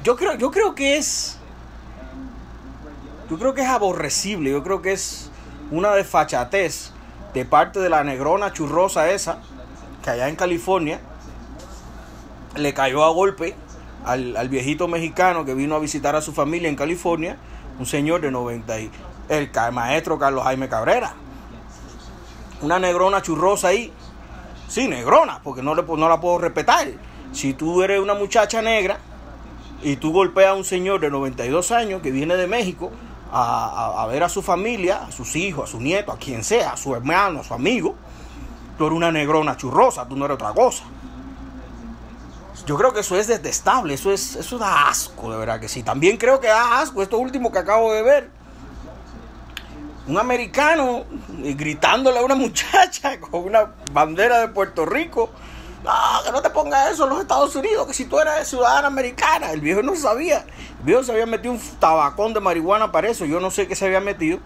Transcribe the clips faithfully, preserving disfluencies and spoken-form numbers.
yo creo, yo creo que es, yo creo que es aborrecible, yo creo que es una desfachatez de parte de la negrona churrosa esa, que allá en California le cayó a golpe al, al viejito mexicano que vino a visitar a su familia en California, un señor de noventa y el maestro Carlos Jaime Cabrera. Una negrona churrosa ahí, sí, negrona, porque no, le, no la puedo respetar. Si tú eres una muchacha negra y tú golpeas a un señor de noventa y dos años que viene de México a, a, a ver a su familia, a sus hijos, a su nieto, a quien sea, a su hermano, a su amigo, tú eres una negrona churrosa, tú no eres otra cosa. Yo creo que eso es detestable, eso es, eso da asco, de verdad que sí. También creo que da asco esto último que acabo de ver. Un americano gritándole a una muchacha con una bandera de Puerto Rico. No, que no te pongas eso en los Estados Unidos, que si tú eres ciudadana americana. El viejo no sabía. El viejo se había metido un tabacón de marihuana para eso. Yo no sé qué se había metido.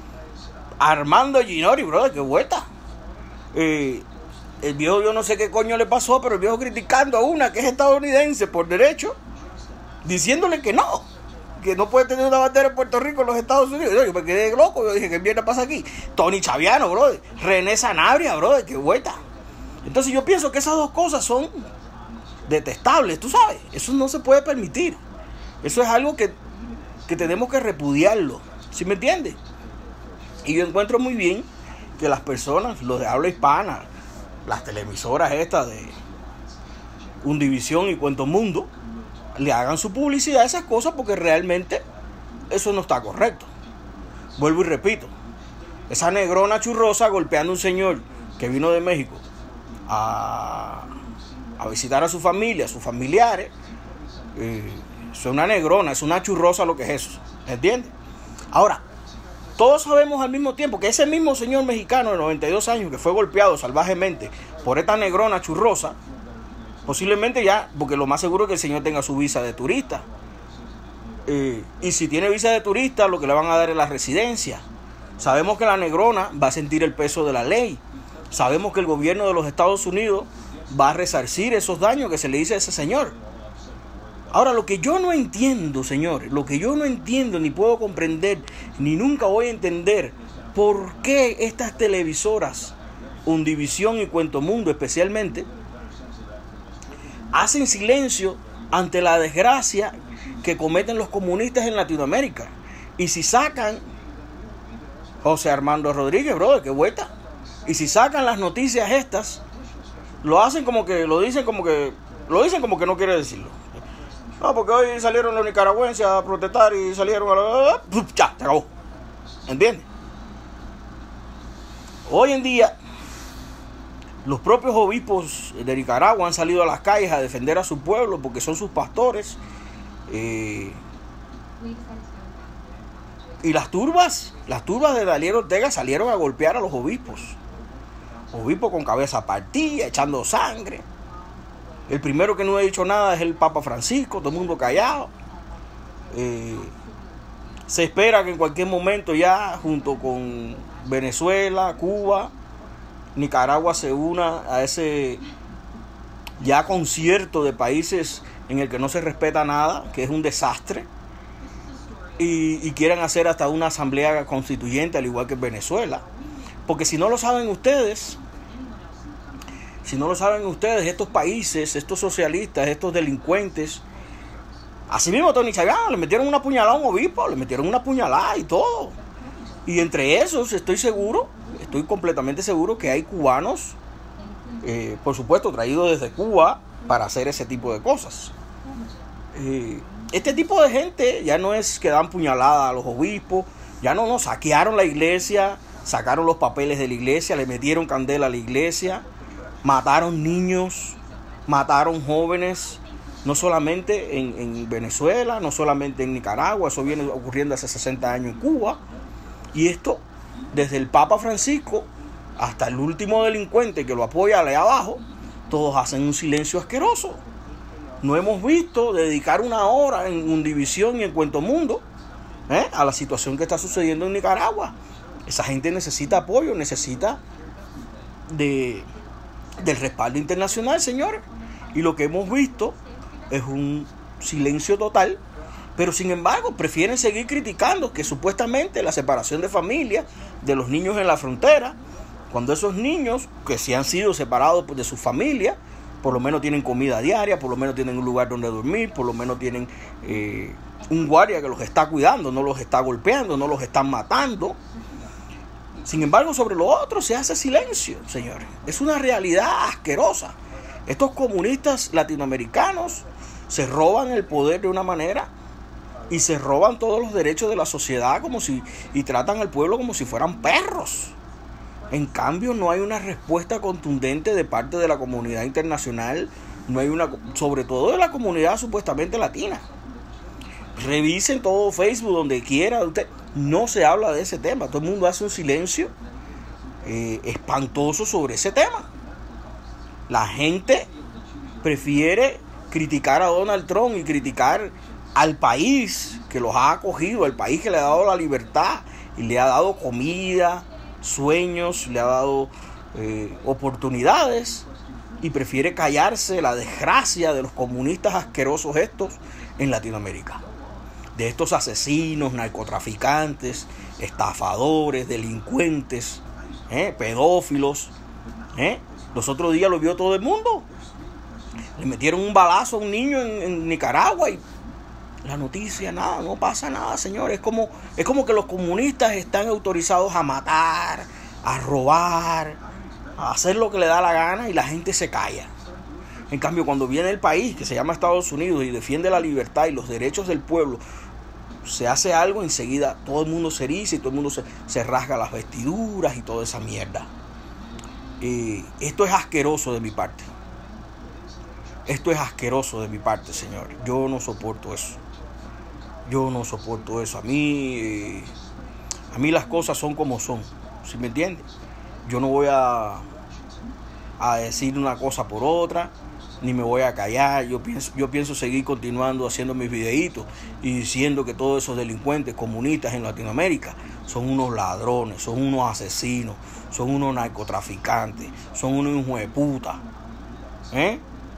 Armando Ginori, brother, qué vuelta. Eh... El viejo, yo no sé qué coño le pasó, pero el viejo criticando a una que es estadounidense por derecho, diciéndole que no, que no puede tener una bandera de Puerto Rico en los Estados Unidos. Yo me quedé loco, yo dije, ¿qué mierda pasa aquí? Tony Chaviano, brother, René Sanabria, brother, qué vuelta. Entonces yo pienso que esas dos cosas son detestables, tú sabes, eso no se puede permitir. Eso es algo que, que tenemos que repudiarlo, ¿sí me entiendes? Y yo encuentro muy bien que las personas, los de habla hispana, las televisoras estas de Univisión y Cuento Mundo, le hagan su publicidad a esas cosas, porque realmente eso no está correcto. Vuelvo y repito, esa negrona churrosa golpeando a un señor que vino de México a, a visitar a su familia, a sus familiares, eh, eso es una negrona, es una churrosa lo que es eso, ¿entiendes? Ahora, todos sabemos al mismo tiempo que ese mismo señor mexicano de noventa y dos años que fue golpeado salvajemente por esta negrona churrosa, posiblemente ya, porque lo más seguro es que el señor tenga su visa de turista. Eh, y si tiene visa de turista, lo que le van a dar es la residencia. Sabemos que la negrona va a sentir el peso de la ley. Sabemos que el gobierno de los Estados Unidos va a resarcir esos daños que se le hizo a ese señor. Ahora, lo que yo no entiendo, señores, lo que yo no entiendo, ni puedo comprender, ni nunca voy a entender, por qué estas televisoras, Univisión y Cuento Mundo especialmente, hacen silencio ante la desgracia que cometen los comunistas en Latinoamérica. Y si sacan, José Armando Rodríguez, brother, qué vuelta. Y si sacan las noticias estas, lo hacen como que, lo dicen como que, lo dicen como que no quiere decirlo. No, porque hoy salieron los nicaragüenses a protestar y salieron a la... Ya, se acabó. ¿Entiendes? Hoy en día, los propios obispos de Nicaragua han salido a las calles a defender a su pueblo porque son sus pastores. Eh, y las turbas, las turbas de Daniel Ortega salieron a golpear a los obispos. Obispos con cabeza partida, echando sangre. El primero que no ha dicho nada es el Papa Francisco, todo el mundo callado. Eh, se espera que en cualquier momento ya, junto con Venezuela, Cuba, Nicaragua se una a ese ya concierto de países en el que no se respeta nada, que es un desastre, y, y quieran hacer hasta una asamblea constituyente, al igual que Venezuela. Porque si no lo saben ustedes, Si no lo saben ustedes, estos países, estos socialistas, estos delincuentes, así mismo Tony Chaviano, le metieron una puñalada a un obispo, le metieron una puñalada y todo. Y entre esos estoy seguro, estoy completamente seguro que hay cubanos, eh, por supuesto, traídos desde Cuba para hacer ese tipo de cosas. Eh, este tipo de gente ya no es que dan puñalada a los obispos, ya no nos saquearon la iglesia, sacaron los papeles de la iglesia, le metieron candela a la iglesia. Mataron niños, mataron jóvenes, no solamente en, en Venezuela, no solamente en Nicaragua, eso viene ocurriendo hace sesenta años en Cuba. Y esto, desde el Papa Francisco hasta el último delincuente que lo apoya allá abajo, todos hacen un silencio asqueroso. No hemos visto dedicar una hora en Univisión y en Cuento Mundo ¿eh? a la situación que está sucediendo en Nicaragua. Esa gente necesita apoyo, necesita de... del respaldo internacional, señores. Y lo que hemos visto es un silencio total, pero sin embargo prefieren seguir criticando que supuestamente la separación de familia de los niños en la frontera, cuando esos niños que se han sido separados de su familia, por lo menos tienen comida diaria, por lo menos tienen un lugar donde dormir, por lo menos tienen eh, un guardia que los está cuidando, no los está golpeando, no los están matando. Sin embargo, sobre lo otro se hace silencio, señores. Es una realidad asquerosa. Estos comunistas latinoamericanos se roban el poder de una manera y se roban todos los derechos de la sociedad como si, y tratan al pueblo como si fueran perros. En cambio, no hay una respuesta contundente de parte de la comunidad internacional, no hay una, sobre todo de la comunidad supuestamente latina. Revisen todo Facebook, donde quiera, usted, no se habla de ese tema. Todo el mundo hace un silencio eh, espantoso sobre ese tema. La gente prefiere criticar a Donald Trump y criticar al país que los ha acogido, al país que le ha dado la libertad y le ha dado comida, sueños, le ha dado eh, oportunidades, y prefiere callarse la desgracia de los comunistas asquerosos estos en Latinoamérica, de estos asesinos, narcotraficantes, estafadores, delincuentes, eh, pedófilos. eh. Los otros días lo vio todo el mundo. Le metieron un balazo a un niño en, en Nicaragua y la noticia, nada, no pasa nada, señores. Es como, es como que los comunistas están autorizados a matar, a robar, a hacer lo que le da la gana, y la gente se calla. En cambio, cuando viene el país que se llama Estados Unidos y defiende la libertad y los derechos del pueblo, se hace algo, enseguida todo el mundo se eriza y todo el mundo se, se rasga las vestiduras y toda esa mierda. Eh, esto es asqueroso de mi parte. Esto es asqueroso de mi parte, señor. Yo no soporto eso. Yo no soporto eso. A mí, eh, a mí las cosas son como son. ¿Sí me entiendes? Yo no voy a, a decir una cosa por otra, ni me voy a callar. Yo pienso, yo pienso seguir continuando haciendo mis videitos y diciendo que todos esos delincuentes comunistas en Latinoamérica son unos ladrones, son unos asesinos, son unos narcotraficantes, son unos hijos de puta. ¿Eh?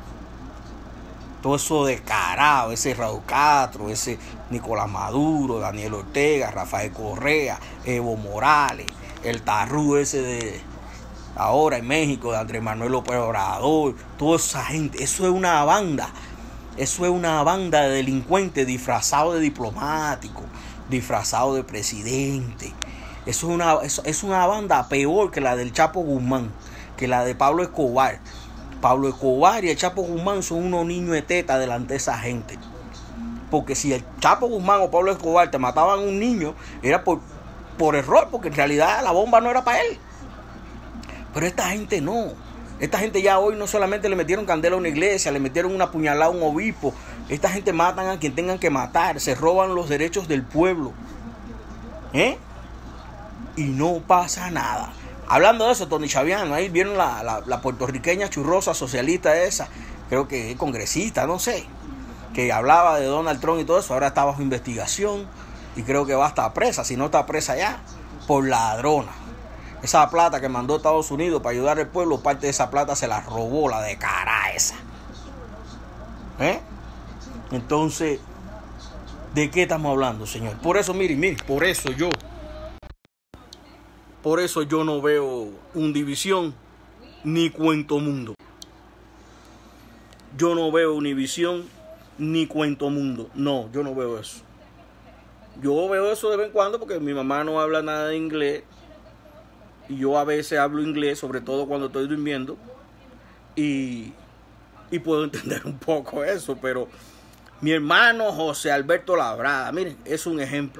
Todo eso descarado, ese Raúl Castro, ese Nicolás Maduro, Daniel Ortega, Rafael Correa, Evo Morales, el tarrú ese de ahora en México, de Andrés Manuel López Obrador, toda esa gente, eso es una banda, eso es una banda de delincuentes disfrazados de diplomáticos, disfrazados de presidente. Eso es una, eso es una banda peor que la del Chapo Guzmán, que la de Pablo Escobar. Pablo Escobar y el Chapo Guzmán son unos niños de teta delante de esa gente. Porque si el Chapo Guzmán o Pablo Escobar te mataban a un niño, era por, por error, porque en realidad la bomba no era para él. Pero esta gente no. Esta gente ya hoy no solamente le metieron candela a una iglesia, le metieron una puñalada a un obispo. Esta gente matan a quien tengan que matar, se roban los derechos del pueblo. ¿Eh? Y no pasa nada. Hablando de eso, Tony Chaviano, ahí vieron la, la, la puertorriqueña churrosa socialista esa, creo que es congresista, no sé, que hablaba de Donald Trump y todo eso, ahora está bajo investigación y creo que va a estar presa, si no está presa ya, por ladrona. Esa plata que mandó a Estados Unidos para ayudar al pueblo, parte de esa plata se la robó la de cara esa. ¿Eh? Entonces, ¿de qué estamos hablando, señor? Por eso, miren, miren, por eso yo... Por eso yo no veo Univisión ni Cuento Mundo. Yo no veo Univisión ni Cuento Mundo. No, yo no veo eso. Yo veo eso de vez en cuando porque mi mamá no habla nada de inglés. Y yo a veces hablo inglés, sobre todo cuando estoy durmiendo. Y, y puedo entender un poco eso. Pero mi hermano José Alberto Labrada, miren, es un ejemplo.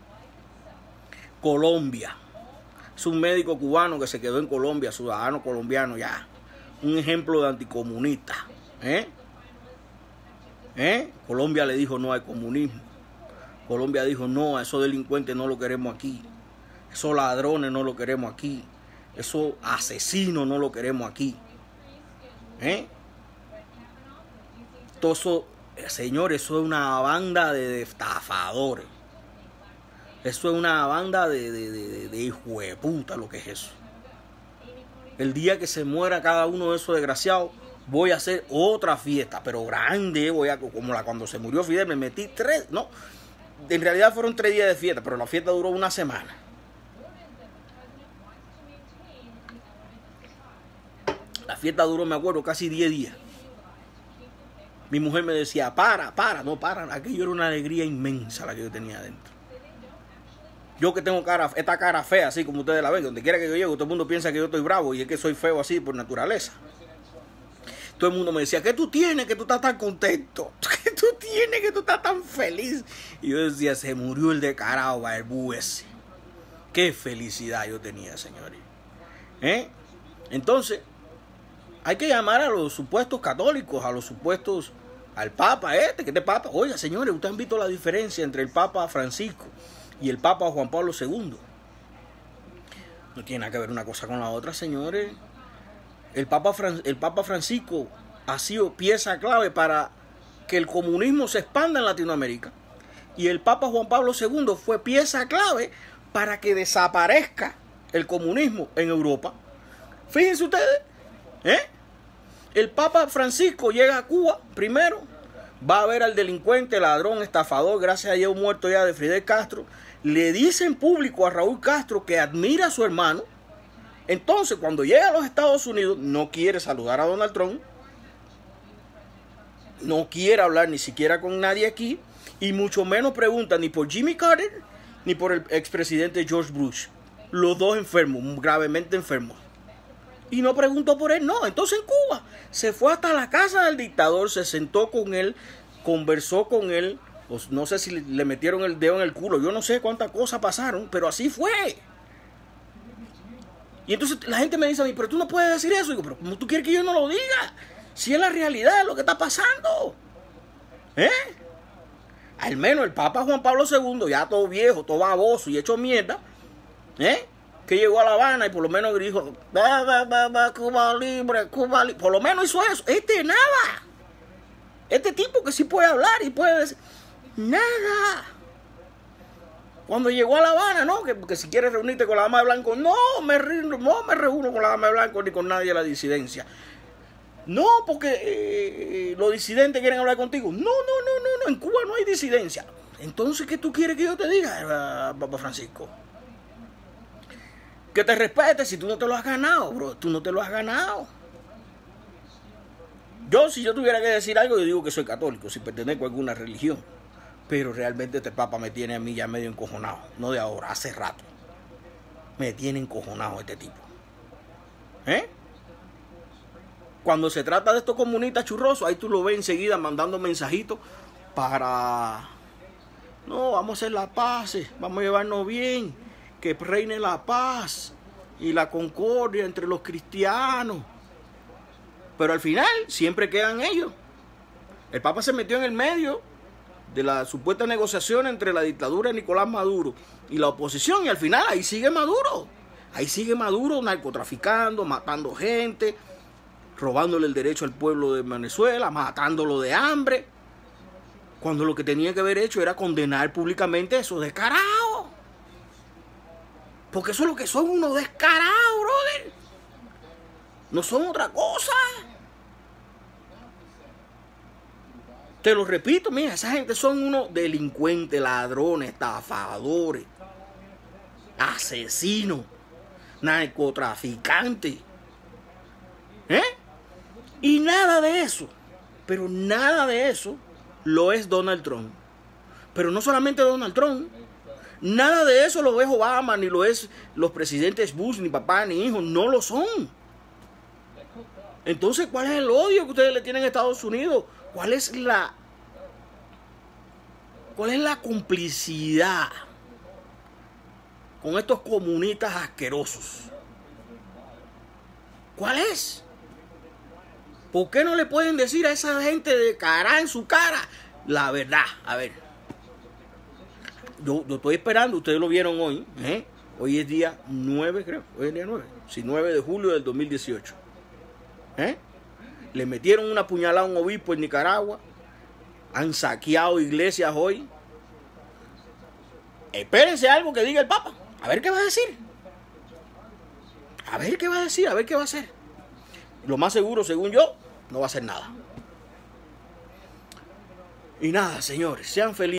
Colombia. Es un médico cubano que se quedó en Colombia, ciudadano colombiano ya. Un ejemplo de anticomunista. ¿Eh? ¿Eh? Colombia le dijo no al comunismo. Colombia dijo no, a esos delincuentes no lo queremos aquí. Esos ladrones no lo queremos aquí. Esos asesinos no lo queremos aquí. ¿Eh? Todo eso, señores, eso es una banda de estafadores. Eso es una banda de, de, de, de hijo de puta, lo que es eso. El día que se muera cada uno de esos desgraciados, voy a hacer otra fiesta, pero grande, voy a, como la cuando se murió Fidel, me metí tres, no, en realidad fueron tres días de fiesta, pero la fiesta duró una semana. La fiesta duró, me acuerdo, casi diez días. Mi mujer me decía, para, para, no para, aquello era una alegría inmensa la que yo tenía adentro. Yo que tengo cara, esta cara fea, así como ustedes la ven, donde quiera que yo llegue, todo el mundo piensa que yo estoy bravo y es que soy feo así por naturaleza. Todo el mundo me decía, ¿qué tú tienes que tú estás tan contento? ¿Qué tú tienes que tú estás tan feliz? Y yo decía, se murió el descarado barbú ese. Qué felicidad yo tenía, señores. ¿Eh? Entonces, hay que llamar a los supuestos católicos, a los supuestos, al Papa este, que este Papa. Oiga, señores, ustedes han visto la diferencia entre el Papa Francisco y el Papa Juan Pablo segundo. No tiene nada que ver una cosa con la otra, señores. El Papa, Fran, el Papa Francisco ha sido pieza clave para que el comunismo se expanda en Latinoamérica. Y el Papa Juan Pablo segundo fue pieza clave para que desaparezca el comunismo en Europa. Fíjense ustedes, ¿eh? El Papa Francisco llega a Cuba primero, va a ver al delincuente, ladrón, estafador, gracias a Dios muerto ya, de Fidel Castro. Le dice en público a Raúl Castro que admira a su hermano. Entonces, cuando llega a los Estados Unidos, no quiere saludar a Donald Trump, no quiere hablar ni siquiera con nadie aquí, y mucho menos pregunta ni por Jimmy Carter, ni por el expresidente George Bush. Los dos enfermos, gravemente enfermos. Y no preguntó por él, no. Entonces en Cuba se fue hasta la casa del dictador, se sentó con él, conversó con él, no sé si le metieron el dedo en el culo, yo no sé cuántas cosas pasaron, pero así fue. Y entonces la gente me dice a mí, pero tú no puedes decir eso. Y digo, pero ¿cómo tú quieres que yo no lo diga? Si es la realidad de lo que está pasando. ¿Eh? Al menos el Papa Juan Pablo segundo, ya todo viejo, todo baboso y hecho mierda, ¿eh? Que llegó a La Habana y por lo menos dijo, va, va, va, va, Cuba libre, Cuba libre. Por lo menos hizo eso. Este nada. Este tipo que sí puede hablar y puede decir, nada. Cuando llegó a La Habana, ¿no? Que, que si quieres reunirte con la dama de blanco, no me, no me reúno con la dama de blanco ni con nadie de la disidencia. No, porque eh, los disidentes quieren hablar contigo. No, no, no, no, no, en Cuba no hay disidencia. Entonces, ¿qué tú quieres que yo te diga, Papa Francisco? Que te respete si tú no te lo has ganado, bro. Tú no te lo has ganado. Yo, si yo tuviera que decir algo, yo digo que soy católico, si pertenezco a alguna religión. Pero realmente este Papa me tiene a mí ya medio encojonado. No de ahora, hace rato. Me tiene encojonado este tipo. ¿Eh? Cuando se trata de estos comunistas churrosos, ahí tú lo ves enseguida mandando mensajitos para... No, vamos a hacer la paz, vamos a llevarnos bien, que reine la paz y la concordia entre los cristianos. Pero al final siempre quedan ellos. El Papa se metió en el medio de la supuesta negociación entre la dictadura de Nicolás Maduro y la oposición, y al final ahí sigue Maduro. Ahí sigue Maduro narcotraficando, matando gente, robándole el derecho al pueblo de Venezuela, matándolo de hambre, cuando lo que tenía que haber hecho era condenar públicamente a esos descarados. Porque eso es lo que son, unos descarados, brother. No son otra cosa. Te lo repito, mira, esa gente son unos delincuentes, ladrones, estafadores, asesinos, narcotraficantes. ¿Eh? Y nada de eso, pero nada de eso lo es Donald Trump. Pero no solamente Donald Trump, nada de eso lo es Obama, ni lo es los presidentes Bush, ni papá, ni hijo, no lo son. Entonces, ¿cuál es el odio que ustedes le tienen a Estados Unidos? ¿Cuál es la, cuál es la complicidad con estos comunistas asquerosos? ¿Cuál es? ¿Por qué no le pueden decir a esa gente de cara en su cara la verdad? A ver, yo, yo estoy esperando, ustedes lo vieron hoy, ¿eh? Hoy es día nueve, creo, hoy es día nueve, sí, nueve de julio del dos mil dieciocho. ¿Eh? Le metieron una puñalada a un obispo en Nicaragua, han saqueado iglesias hoy. Espérense algo que diga el Papa, a ver qué va a decir. A ver qué va a decir, a ver qué va a hacer. Lo más seguro, según yo, no va a hacer nada. Y nada, señores, sean felices.